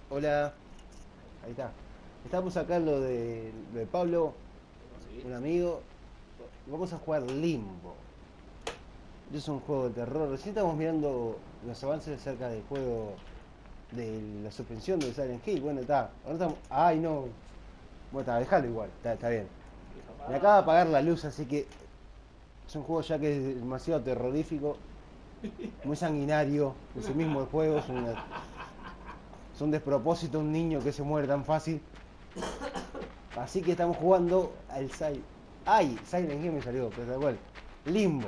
Hola, ahí está. Estamos acá lo de Pablo, Sí. un amigo. Vamos a jugar Limbo. Es un juego de terror. Recién estamos mirando los avances acerca del juego de la suspensión de Silent Hill. Bueno, está. Ahora estamos. Ay, no. Bueno, está, dejalo igual. Está bien. Deja Me acaba de apagado. apagar la luz, así que es un juego ya que es demasiado terrorífico, muy sanguinario. En sí mismo el juego es un despropósito un niño que se muere tan fácil. Así que estamos jugando al Silent. ¡Ay! Silent Hill me salió, pero tal cual. Limbo.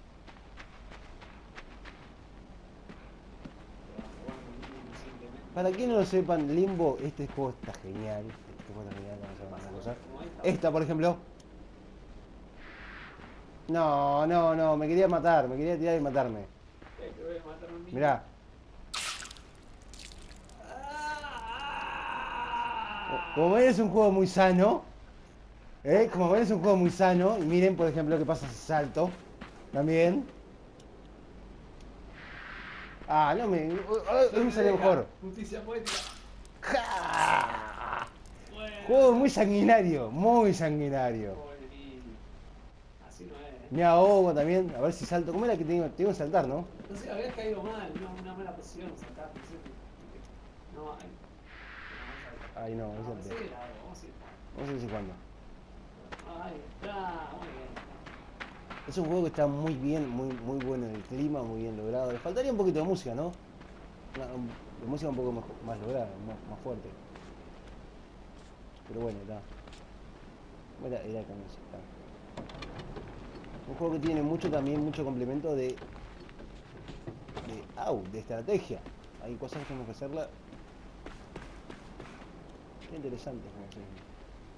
Estaba jugando un niño inocentemente. Para quienes no lo sepan, Limbo, este juego está genial. Este juego está genial, vamos a ¿Qué ver pasa una con cosa. él? ¿Cómo esta? Esta, por ejemplo. No, no, no, me quería matar, me quería tirar y matarme. Que voy a matar a un niño. Mirá, como ven es un juego muy sano. Como ven es un juego muy sano. Y miren, por ejemplo, qué pasa si salto. También. Ah, no me. Hoy me salió Deja. mejor. Justicia poética. ¡Ja! Juego muy Bueno. sanguinario, muy sanguinario. Pobre niño. Así no es. Me ahogo también, a ver si salto. ¿Cómo era que tengo que saltar, no? No sé, habías caído mal. Una mala posición. Saltaste. No, ay. No, vamos a ver. Ay, no, no No, salté. pensé que era algo. Vamos a ir. Vamos a ver si cuándo. Ahí está. Muy bien. Es un juego que está muy bien, muy bueno en el clima, muy bien logrado. Le faltaría un poquito de música, ¿no? De música un poco más lograda, más fuerte. Pero bueno, está. Era con eso, está. Un juego que tiene mucho también, mucho complemento de estrategia. Hay cosas que tenemos que hacerla. Qué interesante, como se dice.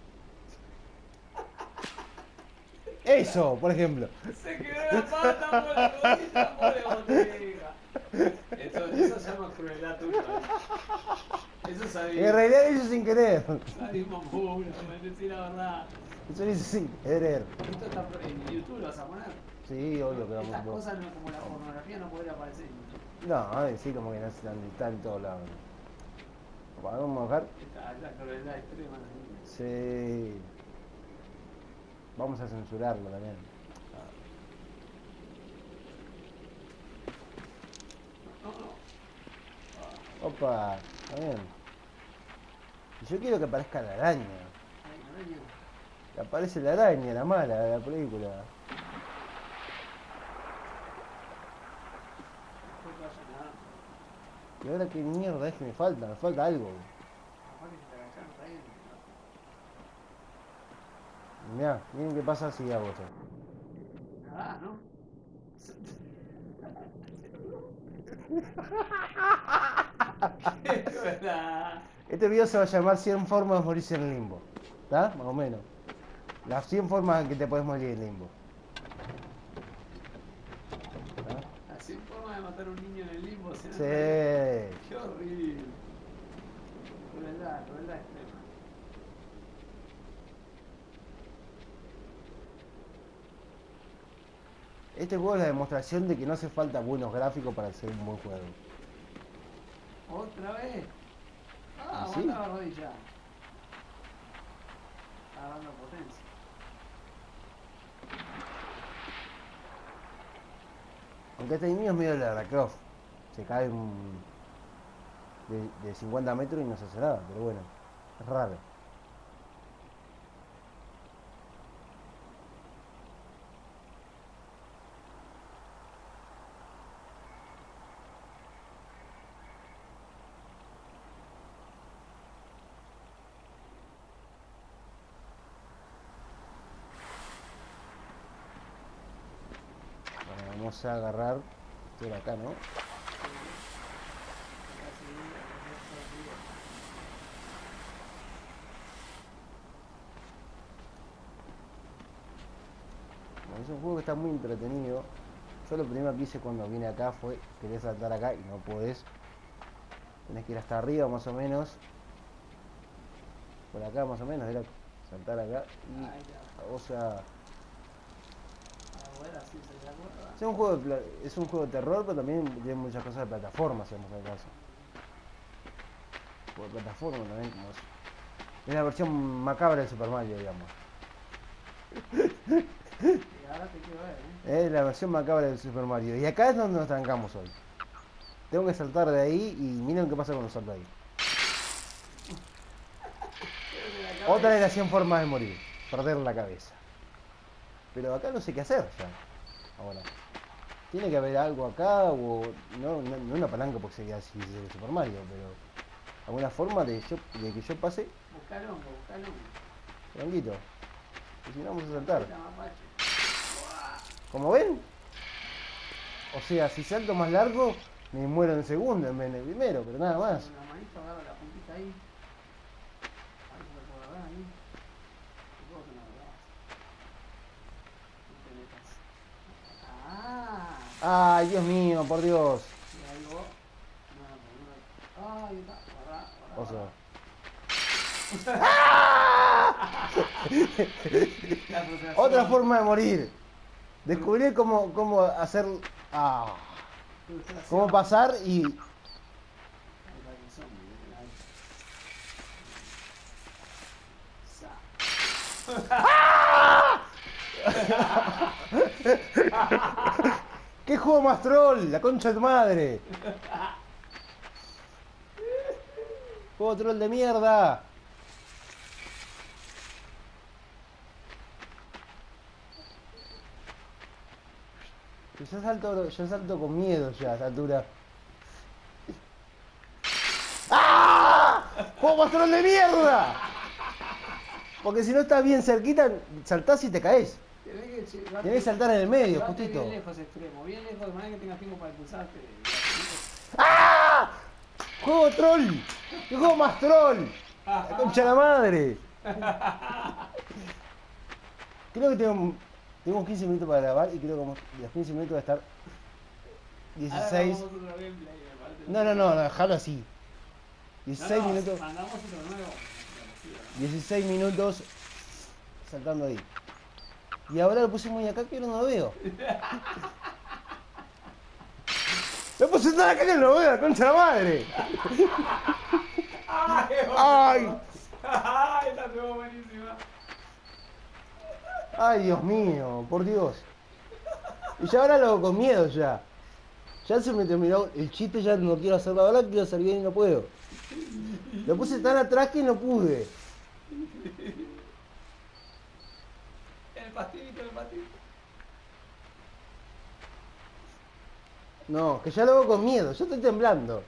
Eso, por ejemplo. Se quedó la pata por la cosita, pobre botella. Eso se llama crueldad tuya. Eso es En sadismo. realidad eso sin querer. Sadismo puro, me decir la verdad. Eso lo hice sin querer. Esto está en YouTube, lo vas a poner. Sí, ¿No? obvio que vamos Estas a... cosas no, como la pornografía no podría aparecer en YouTube. No, sí, como que no está en todos lados. Vamos a bajar. Esta es la crueldad extrema de los niños. Sí. Vamos a censurarlo también. No, no. Opa, está bien. Y yo quiero que aparezca la araña. Ay, araña. Que aparece la araña, la mala de la película. Después que vayan a dar. Y ahora qué mierda es que me falta algo. Capaz que si te agacharon está bien. Mirá, miren qué pasa si hago eso. Nada, ¿no? Qué crueldad. Este video se va a llamar 100 formas de morirse en limbo. ¿Está? Más o menos. Las 100 formas en que te puedes morir en limbo. ¿Tá? Así forma de matar a un niño en el limbo, se Sí. nota ahí. Qué horrible. Crueldad, crueldad extrema. Este juego es la demostración de que no hace falta buenos gráficos para hacer un buen juego. ¿Otra vez? ¿Y Ah, sí? aguanta la rodilla. Agarrando potencia. Aunque este niño es medio de Lara Croft. Se cae de 50 metros y no se hace nada, pero bueno, es raro. Bueno, vamos a agarrar por acá, ¿no? Sí. Acá sí, acá sí. Bueno, es un juego que está muy entretenido. Yo lo primero que hice cuando vine acá fue querer saltar acá y no podés. Tenés que ir hasta arriba más o menos. Por acá más o menos, era saltar acá Ahí ya. y, o sea, A ver, así se te acuerda. es un juego de terror, pero también tiene muchas cosas de plataforma, si vamos al caso. juego de plataforma también, como es la versión macabra del Super Mario, digamos. Y ahora te quiero ver, Es la versión macabra del Super Mario. Y acá es donde nos trancamos hoy. Tengo que saltar de ahí y miren qué pasa cuando salto ahí. Otra de las 100 formas de morir. Perder la cabeza. Pero acá no sé qué hacer ya. Ahora. Tiene que haber algo acá o... No una palanca porque sería así de Super Mario, pero... Alguna forma de que yo pase. Buscar hongo, buscar hongo. Tranquilo. Y si no vamos a saltar. Está mapache. Como ven. O sea, si salto más largo, me muero en segundo en vez de primero, pero nada más. Con la manito agarra la puntita ahí. A ver si lo puedo agarrar ahí. Supongo que no lo agarras. No te metas. Ah. Ay, Dios mío, por Dios. Y algo. No, ahí está. Guarda, O sea. La frustración. Otra forma de morir. Descubrir cómo hacer. Ah. Frustración. Cómo pasar y. Ahí va el zombie, ahí. Sa. ¿Qué juego más troll? La concha de tu madre. Juego troll de mierda. Yo salto con miedo ya a esta altura. ¡Ah! ¡Juego más troll de mierda! Porque si no estás bien cerquita, saltás y te caes. Tenés que saltar en el medio, justito. Bien lejos extremo, bien lejos de manera que tengas tiempo para impulsarte. ¡Ah! ¡Juego troll! ¡Qué juego más troll! ¡La concha de la madre! Creo que tengo 15 minutos para grabar y creo que de los 15 minutos va a estar 16. No, dejarlo así. 16 minutos. Mandamos otro nuevo. 16 minutos saltando ahí. Y ahora lo puse muy acá que no lo veo. Lo puse tan acá que no lo veo, la concha de la madre. ¡Ay! ¡Ay! Esta estuvo buenísima. ¡Ay, Dios mío! Por Dios. Y ya ahora lo hago con miedo ya. Ya se me terminó el chiste, ya no quiero hacerlo ahora, quiero hacer bien y no puedo. Lo puse tan atrás que no pude. El pastillito, el pastillito. No, que ya lo hago con miedo, yo estoy temblando.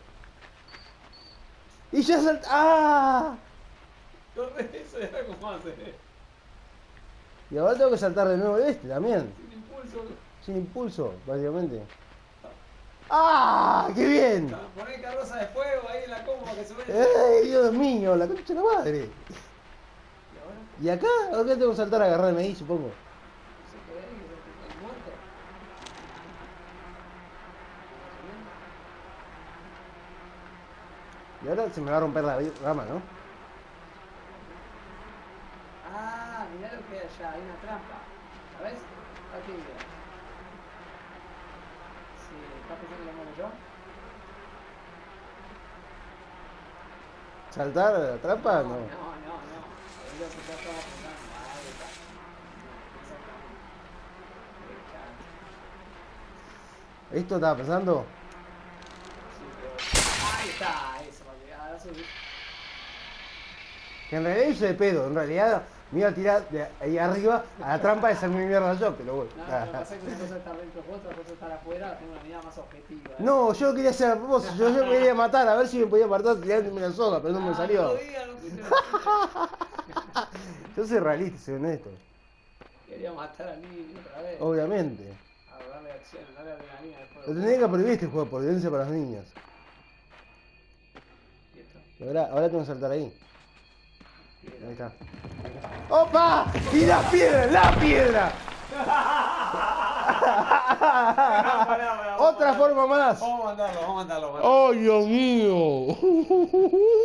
Y ya salta. ¡Ah! Corre eso y ahora cómo hacer. Y ahora tengo que saltar de nuevo este también. Sin impulso. Sin impulso, básicamente. ¡Ah! ¡Qué bien! Poné carroza de fuego ahí en la cómoda que se ve. ¡Ey, Dios mío! La concha de la madre. ¿Y ahora? ¿Y acá? ¿Ahora tengo que saltar a agarrarme ahí, supongo? Se queda ahí, el muerto. Y ahora se me va a romper la rama, ¿no? Ah, mirá lo que hay allá, hay una trampa. ¿Sabes? Aquí mira. Sí, ¿estás pensando que lo muero yo? ¿Saltar a la trampa? No. No. Es lo que yo estaba pensando. Ahí está. Exactamente. ¿Esto estaba pensando? Sí, pero... Ahí está, eso, porque ahora subí. Que en realidad hice de pedo. En realidad me iba a tirar de ahí arriba a la trampa de ser mi mierda yo, pero bueno. No, lo que pasa es que una cosa está dentro de otra cosa está afuera, tengo una mirada más objetiva. No, yo lo quería hacer a propósito. Yo quería matar, a ver si me podía matar tirándome una soga, pero no me salió. No digas, no escuché. Yo soy realista, soy honesto. Quería matar al niño otra vez. Obviamente. A darle acción, darle adrenalina al Lo juego. tendría que prohibir este juego por violencia para los niños. ¿Y esto? Y ahora tengo que saltar ahí. Ahí está. ¡Opa! ¡Y la piedra! ¡La piedra! Pará, Otra forma más. Vamos a mandarlo. ¡Oh, Dios mío!